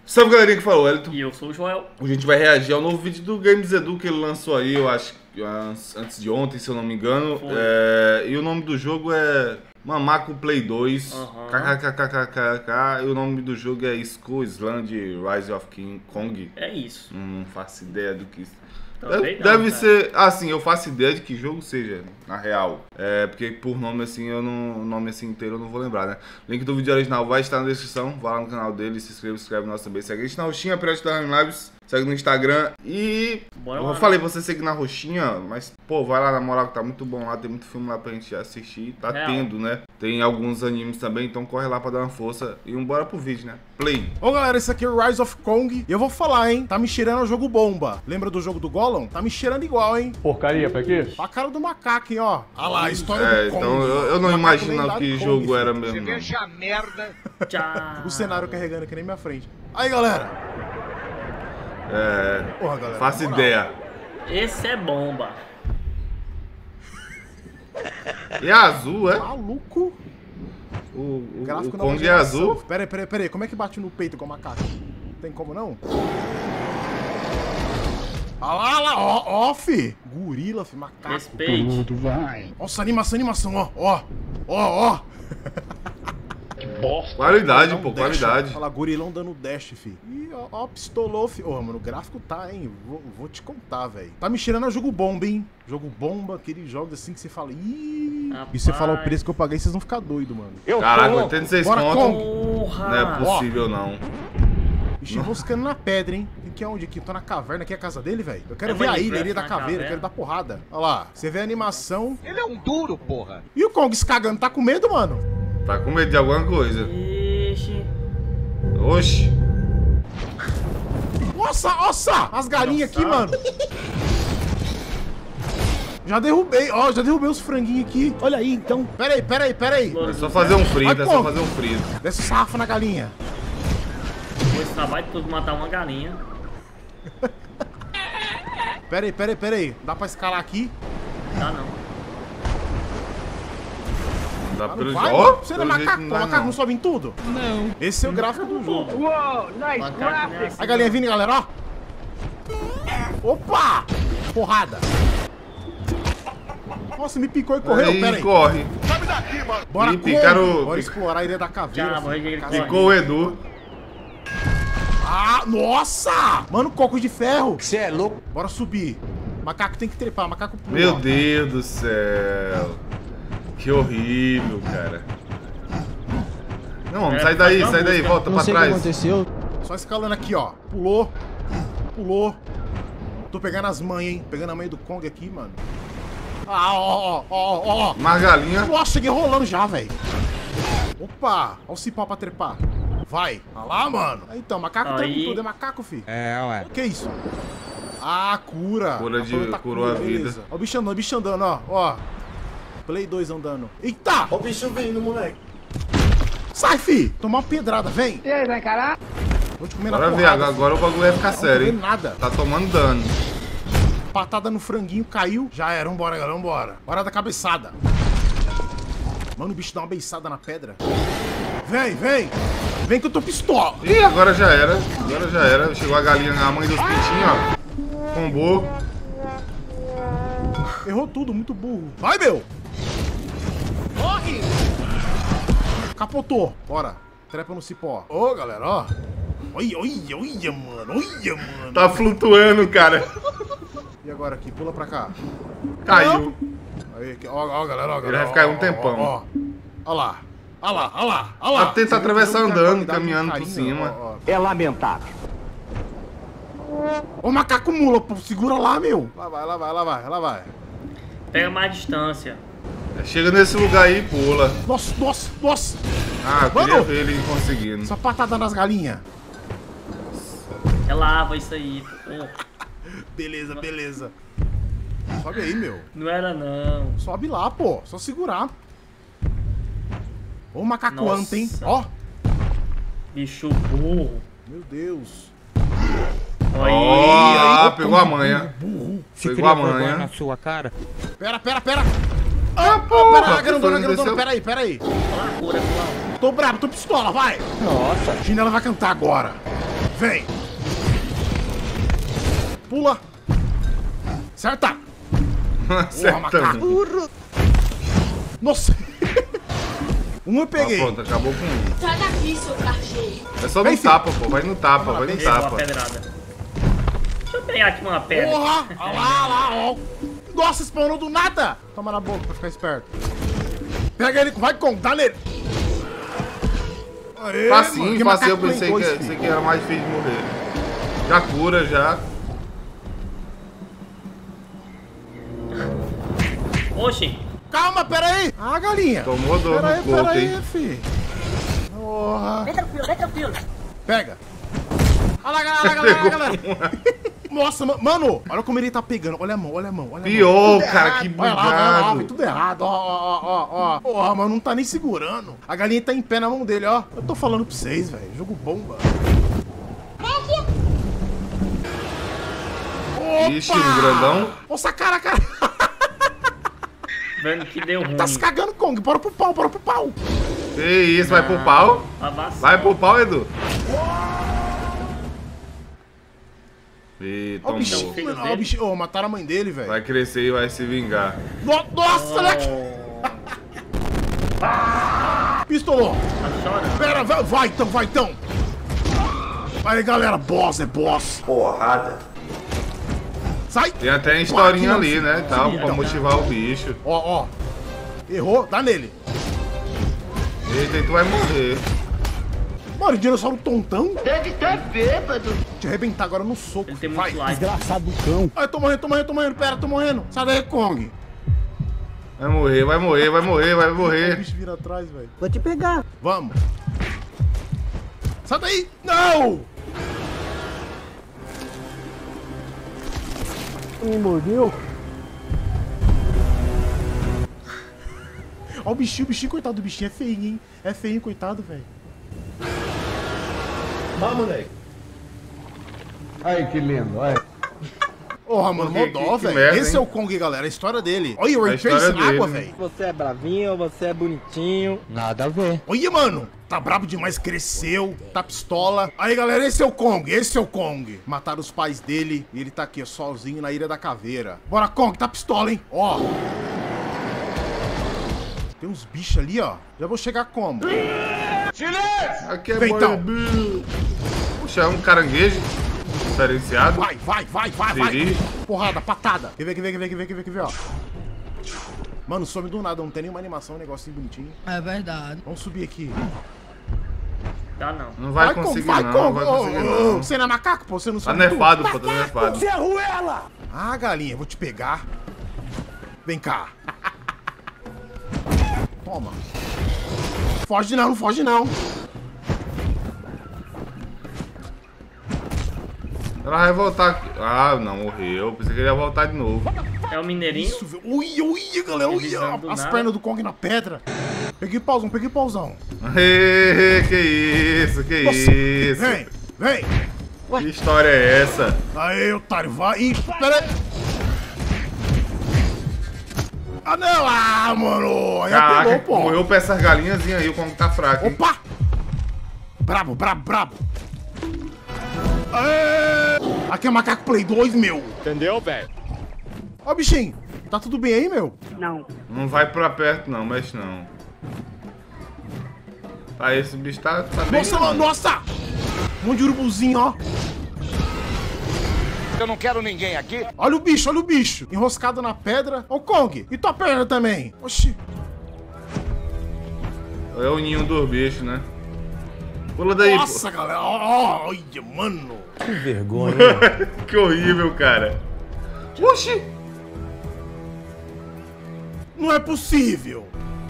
Salve, galerinha, que falou, Elton. E eu sou o Joel. Hoje a gente vai reagir ao novo vídeo do Games Edu que ele lançou aí, eu acho que antes de ontem, se eu não me engano. E o nome do jogo é Mamaco Play 2. KKKKKK. E o nome do jogo é Skull Island Rise of King Kong. É isso. Não faço ideia do que isso. Deve ser, assim, eu faço ideia de que jogo seja, na real. Porque por nome assim, o nome assim inteiro eu não vou lembrar, né? Link do vídeo original vai estar na descrição. Vá lá no canal dele, se inscreve no nosso também. Segue a gente na roxinha, Pirate da Lives. Segue no Instagram e... eu falei pra você seguir na roxinha, mas, pô, vai lá, na moral, que tá muito bom lá. Tem muito filme lá pra gente assistir. Tá tendo, né? Tem alguns animes também, então corre lá pra dar uma força. E bora pro vídeo, né? Play. Ô, galera, esse aqui é o Rise of Kong. E eu vou falar, hein? Tá me cheirando ao jogo bomba. Lembra do jogo do Gollum? Tá me cheirando igual, hein? Porcaria, pra quê? A cara do macaco, hein, ó. Ah lá, a história do Kong. Então eu não imagino que jogo Kong, era mesmo, não. Veja a merda. Tchau. O cenário carregando aqui na minha frente. Aí, galera. Porra, galera. Faço ideia. Esse é bomba. E azul, é? Maluco. O Gráfico Kong é geração. azul. Pera aí. Como é que bate no peito com o macaco? Tem como não? Ah lá, ó, fi. Gorila, fi, macaco. Respeite. Nossa, animação, ó. Qualidade, pô, qualidade. Olha lá, gorilão dando dash, fi. Ih, ó, pistolou, fi. Ô, mano, o gráfico tá, hein? Vou te contar, velho. Tá me cheirando a jogo bomba, hein? Jogo bomba, aqueles jogos assim que você fala, ih... Rapaz. E você fala o preço que eu paguei, vocês vão ficar doidos, mano. Caraca, 86 Bora, conto. Porra. Não é possível, não. Ixi, buscando na pedra, hein? Aqui é onde? Aqui? Tô na caverna, aqui é a casa dele, velho. Eu quero É ver a Minecraft ilha da na caveira, caverna. eu quero dar porrada. Olha lá, você vê a animação. Ele é um duro, porra. E o Kong se cagando, tá com medo, mano? Tá com medo de alguma coisa. Ixi. Oxi. Nossa! As galinhas aqui, mano. Já derrubei os franguinhos aqui. Olha aí, então. Pera aí. É só fazer um frito, Vai, é só Kong. fazer um frito. Desce o sarrafo na galinha. Com esse trabalho todo matar uma galinha. Pera aí. Dá pra escalar aqui? Tá não. Não dá Ah, pelo não vai, jogo. mano? Você não é Pelo jeito macaco? não O dá, macaco não não. sobe em tudo? Não. Esse é o gráfico do jogo. Uou, nice Macaco não é graphics. assim. A galinha vindo, galera, ó. Opa! Porrada. Nossa, me picou e correu. Aí, Pera aí. corre. Bora, Ih, picaram- Kong. Bora explorar a ilha da caveira. Já, morri que ele filho. corre. Ficou o Edu. Ah, nossa! Mano, coco de ferro. Você é louco? Bora subir. Macaco tem que trepar, macaco pula. Meu Deus do céu. Que horrível, cara. Não, homem, sai daí, volta pra trás. Só escalando aqui, ó. Pulou. Tô pegando as manhas, hein? Pegando a manha do Kong aqui, mano. Ah, ó. Margalinha. Nossa, cheguei rolando já, velho. Opa, ó o cipó pra trepar. Vai. Olha lá, mano. Aí, então, macaco trepa em tudo. É macaco, fi. É, ué. Que isso? Ah, cura. Cura de- planta curou a vida. beleza. Ó o bicho andando, ó. Play 2 andando. Eita! Ó o bicho vindo, moleque. Sai, fi! Tomar uma pedrada, vem! E aí, vai encarar? Vou te comer na Bora ver, porrada. agora o bagulho vai ficar Não sério, tô hein? vendo nada. Tá tomando dano. Patada no franguinho, caiu. Já era, vambora, galera, vambora. Hora da cabeçada. Mano, o bicho dá uma beiçada na pedra. Vem! Vem que eu tô pistola. Ih, agora já era. Chegou a galinha, a mãe dos pintinhos, ó. Combou. Errou tudo, muito burro. Vai, meu! Corre! Capotou. Bora. Trepa no cipó. Ô, galera, ó. Olha, mano. Tá flutuando, cara. E agora aqui, pula pra cá. Caiu. Aí, aqui, ó, galera, ó, Ele vai ficar aí um tempão. Ó lá. A tenta atravessar Você viu andando, que a caminhando qualidade por tá caindo? cima. Ó. É lamentável. Ô, macaco mula, pô, segura lá, meu. Lá vai. Pega mais distância. Chega nesse lugar aí e pula. Nossa. Ah, eu queria Mano. ver ele conseguindo. Só patada nas galinhas. É lava isso aí. Pô. Beleza. Sobe aí, meu. Não era não. Sobe lá, pô. Só segurar. Ô, macaco Nossa. anta, hein? Ó. Bicho burro. Meu Deus. Ó, Aí. pegou a manha. Burro. Pegou a manha. na sua cara. Pera. Ah, Pera, desceu. grandona, peraí. Olha a cura, pessoal. Tô brabo, tô pistola, vai. Nossa. Ginela vai cantar agora. Vem. Pula. Acerta. Acertamos. Nossa. Um eu peguei. Pronto, acabou com um. Sai daqui, seu cachorro. É só no tapa, pô. Vai no tapa, vai no Pegou uma tapa. pedrada. Deixa eu pegar aqui uma pedra. Porra! Olha lá, ó. Nossa, spawnou do nada. Toma na boca pra ficar esperto. Pega ele, vai com, dá nele. Aê, Facinho, mano, que facinho. Eu macaco pensei dois, que, filho. pensei que era mais difícil de morrer. Já cura, já. Oxi. Calma, peraí. Ah, galinha. Tomou dor Peraí, no corpo, peraí, hein? fi. Porra. Vem tranquilo, vem tranquilo. Pega. Olha lá, galera. Nossa, mano, olha como ele tá pegando. Olha a mão, olha a mão. Olha a mão. Pior, cara, que Olha lá, vai bugado. tudo errado. Ó. Porra, mano, não tá nem segurando. A galinha tá em pé na mão dele, ó. Eu tô falando pra vocês, velho. Jogo bomba. Ixi, um grandão. Nossa, cara. Vendo que deu ruim. Tá se cagando, Kong. Bora pro pau. Que isso, vai pro pau? Avançou. Vai pro pau, Edu. Ih, Ó o bichinho, tombou. filho mano. Ó o dele. bichinho. Ô, mataram a mãe dele, velho. Vai crescer e vai se vingar. Nossa, moleque. Pistolou. Tá chorando. Pera, vai então. Aí, galera, boss é boss. Porrada. Sai. Tem até a historinha Aqui, ali, não, né? Tal, sim, pra então. motivar o bicho. Ó. Errou, dá nele. Eita, e tu vai morrer. Mano, dinossauro tontão. Deve ter bêbado. Te arrebentar agora no soco. Ele tem Vai. muito like. Desgraçado do cão. Ai, tô morrendo. Pera, tô morrendo. Sai daí, Kong. Vai morrer. O bicho vira atrás, velho. Vou te pegar. Vamos. Sai daí. Não. Me mordeu. Ó o bichinho, coitado do bichinho. É feinho, hein? É feinho, coitado, velho. Vamos, moleque. Ai, que lindo. Ai. Porra, mano, mó dó, que velho. merda, Esse hein? é o Kong, galera. A história dele. Olha o A Ray história Trace na dele, água, né? velho. Você é bravinho, você é bonitinho. Nada a ver. Olha, mano. Tá brabo demais, cresceu, tá pistola. Aí, galera, esse é o Kong. Mataram os pais dele e ele tá aqui, ó, sozinho na Ilha da Caveira. Bora, Kong, tá pistola, hein? Ó. Tem uns bichos ali, ó. Já vou chegar como? Aqui é Vem, então. Barbie. Puxa, é um caranguejo diferenciado. Vai. Siri. Porrada, patada. Quer ver, ó. Mano, some do nada, não tem nenhuma animação, um negocinho bonitinho. É verdade. Vamos subir aqui. Tá não. Não vai conseguir não, não vai conseguir não. Você não é macaco, pô? Você não Tá sabe nerfado, pô, tá nerfado. Ferruela! Ah, galinha, vou te pegar. Vem cá. Toma. Foge não, não foge não. Ela vai voltar aqui. Ah, não, morreu. Pensei que ele ia voltar de novo. É o mineirinho. Isso, velho. Ui, galera, ui. Revisando do As nada. pernas do Kong na pedra. Peguei pauzão. Que isso, que Nossa, isso. vem. Que história é essa? Aí, otário, vai. Ih, pera aí. Ah, não. Ah, mano. Aí Caraca, pegou, pô. morreu pra essas galinhazinhas aí, o Kong tá fraco, hein? Opa! Brabo. Aê! Aqui é Macaco Play 2, meu. Entendeu, velho? Ó, bichinho. Tá tudo bem aí, meu? Não vai pra perto não, mexe não. Tá, esse bicho tá bem. Nossa! Um monte de urubuzinho, ó. Eu não quero ninguém aqui. Olha o bicho. Enroscado na pedra. Ô, Kong, e tua perna também? Oxi. É o ninho dos bichos, né? Pula daí, Nossa, galera. Ó, olha, mano. Que vergonha. pô. Que horrível, cara. Oxi! Não é possível.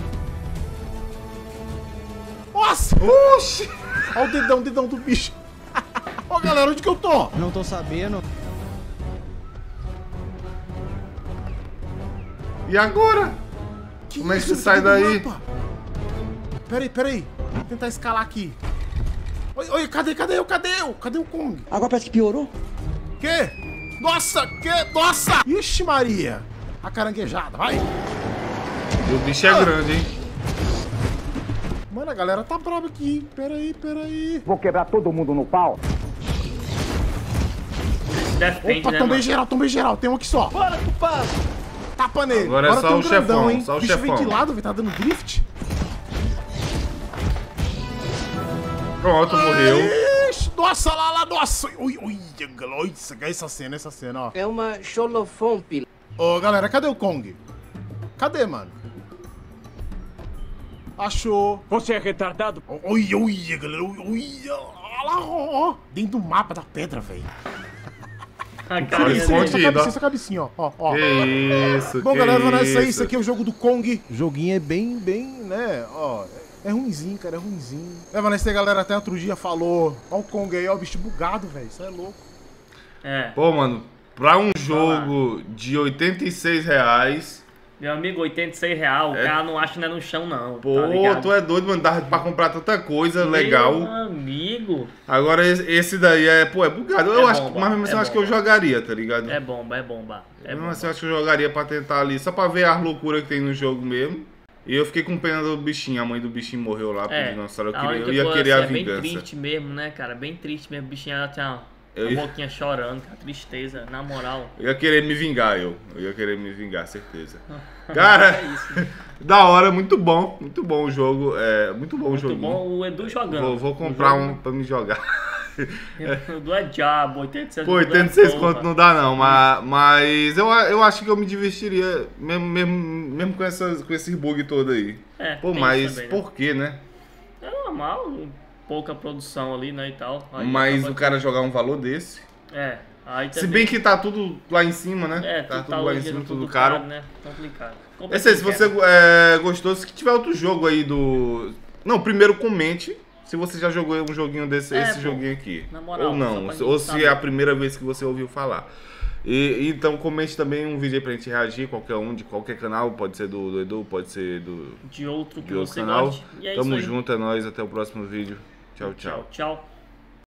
Nossa. Oxi! Olha o dedão do bicho. Ó, galera, onde que eu tô? Não tô sabendo. E agora? Como é que você sai daí? Peraí. Vou tentar escalar aqui. Oi, cadê o Kong? Agora parece que piorou. Que? Nossa! Ixi, Maria. A caranguejada, vai. O bicho é grande, hein? Mano, a galera tá brava aqui, hein? Peraí. Vou quebrar todo mundo no pau. se defende, Opa, né, tombei mano? geral, tombei geral. Tem um aqui só. Bora, culpado! Tapa nele. Agora é só tem um o chefão, grandão, hein? só o Bicho chefão. ventilado, velho. Tá dando drift. Pronto, morreu. Ixi, nossa, lá, nossa. Ui, essa cena, ó. É uma xolofompe. Ô, galera, cadê o Kong? Cadê, mano? Achou. Você é retardado? Olha, galera. Olha lá, ó. Dentro do mapa da pedra, velho. A Olha carinha esse dele. monte. Essa cabecinha, ó. Que isso, Bom, que galera, não é isso aí. isso. Isso aqui é o jogo do Kong. O joguinho é bem, né? Ó, é ruimzinho, cara, é ruimzinho. Vanessa, a galera até outro dia falou. Ó o Kong aí, ó, o bicho bugado, velho. Isso é louco. É. Pô, mano, pra um jogo de R$86, Meu amigo, R$86, o cara não acha, né, no chão, não. pô, tá ligado? tu é doido, mano, dava pra comprar tanta coisa legal. Meu amigo. Agora esse daí é bugado. Eu É acho, bomba, mas mesmo assim é eu acho que eu bomba. jogaria, tá ligado? É bomba, é bomba. É Mesmo bomba. assim eu acho que eu jogaria pra tentar ali, só pra ver as loucuras que tem no jogo mesmo. E eu fiquei com pena do bichinho, a mãe do bichinho morreu lá pro dinossauro, a única eu ia coisa, querer a assim, é bem vingança. triste mesmo, né, cara? Bem triste mesmo. O bichinho ela tinha Eu a ia- boquinha chorando, cara. Tristeza, na moral. Eu ia querer me vingar, eu ia querer me vingar, certeza. Cara, É isso. da hora, muito bom o jogo, muito bom o Muito joguinho. bom o Edu jogando. Vou comprar O jogo- um pra me jogar. O Edu é diabo, 86 Pô, conto é 86 porra. conto não dá não, mas eu acho que eu me divertiria mesmo com esses bugs todos aí. É, Pô, tem mas isso também, né? por que, né? É normal, pouca produção ali, né, e tal. Aí Mas acaba o cara jogar um valor desse. que- É, aí Se também... bem que tá tudo lá em cima, né? É, tá tudo tudo lá em hoje cima, tudo tudo caro. né? Complicado. É se você gostou, se tiver outro jogo aí do... Não, primeiro comente se você já jogou um joguinho desse, esse pô, joguinho aqui. na moral, ou não, só pra gente ou se saber. é a primeira vez que você ouviu falar. E então comente também um vídeo aí pra gente reagir, qualquer um, de qualquer canal, pode ser do Edu, pode ser De outro que de outro você canal. goste. E é Tamo isso aí. junto, é nóis, até o próximo vídeo. Tchau, tchau. Tchau.